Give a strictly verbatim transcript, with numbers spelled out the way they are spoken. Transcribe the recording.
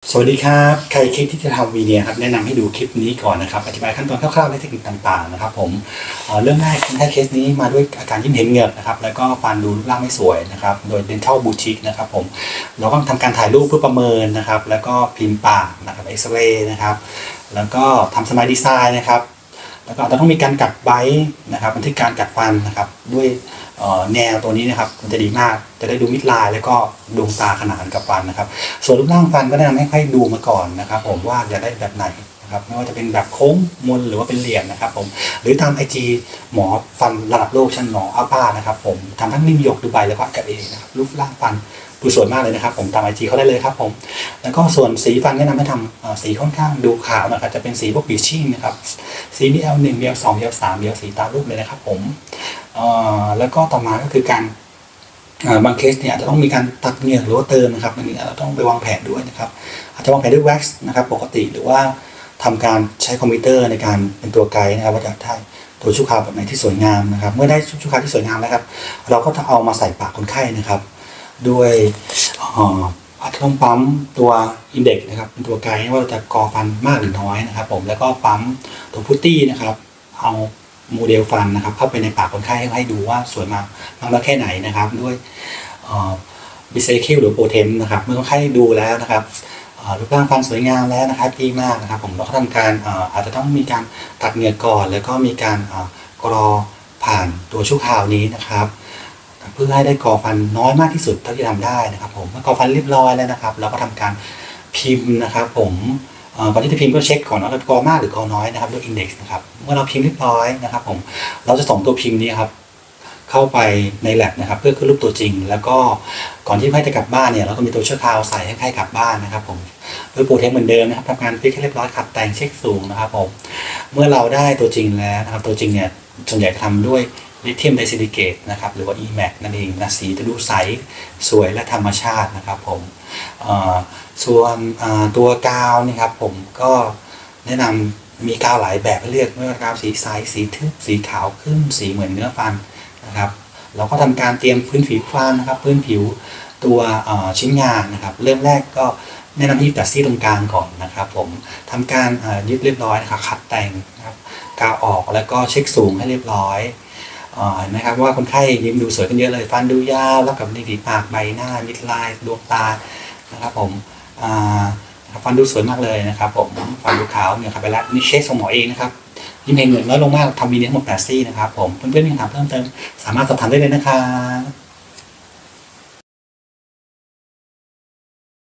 สวัสดีครับใครคิดที่จะทำวีเนียครับแนะนำให้ดูคลิปนี้ก่อนนะครับอธิบายขั้นตอนคร่าวๆและเทคนิคต่างๆนะครับผมเรื่องแรกคนไข้เคสนี้มาด้วยอาการยิ้มเห็นเหงือกนะครับแล้วก็ฟันดูรูปร่างไม่สวยนะครับโดย Dental Boutique นะครับผมเราก็ทำการถ่ายรูปเพื่อประเมินนะครับแล้วก็พิมพ์ปากนะครับเอ็กซเรย์นะครับแล้วก็ทำสมายดีไซน์นะครับแล้วก็ต้องมีการกัดไบต์นะครับบันทึกการกัดฟันนะครับด้วยแนวตัวนี้นะครับมันจะดีมากจะได้ดูมิดไลน์แล้วก็ดวงตาขนานกับฟันนะครับส่วนรูปร่างฟันก็แนะนำให้ให้ดูมาก่อนนะครับผมว่าจะได้แบบไหนนะครับไม่ว่าจะเป็นแบบโค้งมนหรือว่าเป็นเหลี่ยมนะครับผมหรือตามไอจีหมอฟันระดับโลกชั้นหมออัลป้านะครับผมทำทั้งนิวยอร์กดูไบแล้วก็กับเอนะครับรูปร่างฟันดูสวยมากเลยนะครับผมตามไอจีเขาได้เลยครับผมแล้วก็ส่วนสีฟันแนะนำให้ทำสีค่อนข้างดูขาวนะครับจะเป็นสีพวกบีชิ่งนะครับสีมี แอล หนึ่ง มี แอล สอง มี แอล สาม มี แอล สี่ ตามรูปเลยนะครับผมแล้วก็ต่อมาก็คือการบางเคสเนี่ยอาจจะต้องมีการตัดเหงือกหรือว่าเติมนะครับอันนี้เราต้องไปวางแผนด้วยนะครับอาจจะวางแผนด้วยแว็กซ์นะครับปกติหรือว่าทำการใช้คอมพิวเตอร์ในการเป็นตัวไกด์นะครับว่าจะได้ตัวชั่วคราวแบบไหนที่สวยงามนะครับเมื่อได้ชั่วคราวที่สวยงามแล้วครับเราก็จะเอามาใส่ปากคนไข้นะครับด้วยอาจจะต้องปั๊มตัวอินเด็กซ์นะครับเป็นตัวไกด์ว่าเราจะกอฟันมากหรือน้อยนะครับผมแล้วก็ปั๊มตัวพุตตี้นะครับเอาโมเดลฟันนะครับเข้าไปในปากคนไข้ให้ดูว่าสวยมากมากน้อยแค่ไหนนะครับด้วยบิเซคิลหรือโปรเทมนะครับเมื่อคนไข้ดูแล้วนะครับรูปร่างฟันสวยงามแล้วนะครับดีมากนะครับผมเราก็ทำการอาจจะต้องมีการตัดเหงือกก่อนแล้วก็มีการกรอผ่านตัวชั่วคราวนี้นะครับเพื่อให้ได้กรอฟันน้อยมากที่สุดเท่าที่ทำได้นะครับผมเมื่อกรอฟันเรียบร้อยแล้วนะครับเราก็ทำการพิมพ์นะครับผมก่อนที่จะพิมพ์ก็เช็คก่อนว่าเรากรอมากหรือกรอน้อยนะครับด้วยอินเด็กซ์นะครับเมื่อเราพิมพ์เรียบร้อยนะครับผมเราจะส่งตัวพิมพ์นี้ครับเข้าไปใน lab นะครับเพื่อขึ้นรูปตัวจริงแล้วก็ก่อนที่ให้จะกลับบ้านเนี่ยเราก็มีตัวชั่วคราวใส่ให้ให้กลับบ้านนะครับผมด้วยโปรเทคเหมือนเดิมนะครับทำการฟิกให้เรียบร้อยขัดแต่งเช็คสูงนะครับผมเมื่อเราได้ตัวจริงแล้วนะครับตัวจริงเนี่ยส่วนใหญ่ทำด้วยลิเธียมไดซิลิเกตนะครับหรือว่า อี แม็ก นั่นเองนะสีจะดูใสสวยและธรรมชาตินะครับผมส่วนตัวกาวนี่ครับผมก็แนะนำมีกาวหลายแบบให้เลือกไม่ว่ากาวสีใสสีทึบสีขาวขึ้นสีเหมือนเนื้อฟันนะครับเราก็ทำการเตรียมพื้นผิวฟันนะครับพื้นผิวตัวชิ้นงานนะครับเริ่มแรกก็แนะนำที่ตัดซี่ตรงกลางก่อนนะครับผมทำการยึดเรียบร้อยนะครับขัดแต่งนะครับกาวออกแล้วก็เช็คสูงให้เรียบร้อยเห็นไหมครับว่าคนไข้ยิ้มดูสวยขึ้นเยอะเลยฟันดูยาวแล้วกับริมฝีปากใบหน้ามิดไลน์ดวงตานะครับผมฟันดูสวยมากเลยนะครับผมฟันดูขาวเนี่ยครับไปแล้วนี่เช็คของหมอเองนะครับยิ้มเห็นเหมือนน้อยลงมากทำวีเนียร์ทั้งหมดแปดซี่นะครับผมเพื่อนๆมีคำถามเพิ่มเติมสามารถสอบถามได้เลยนะครับ